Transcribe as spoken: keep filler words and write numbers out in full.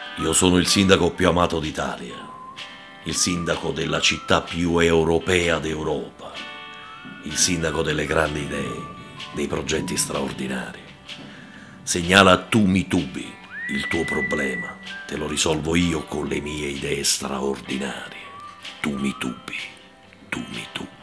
Io sono il sindaco più amato d'Italia, il sindaco della città più europea d'Europa, il sindaco delle grandi idee, dei progetti straordinari. Segnala tu mi tubi il tuo problema, te lo risolvo io con le mie idee straordinarie. Tu mi tubi, tu mi tubi.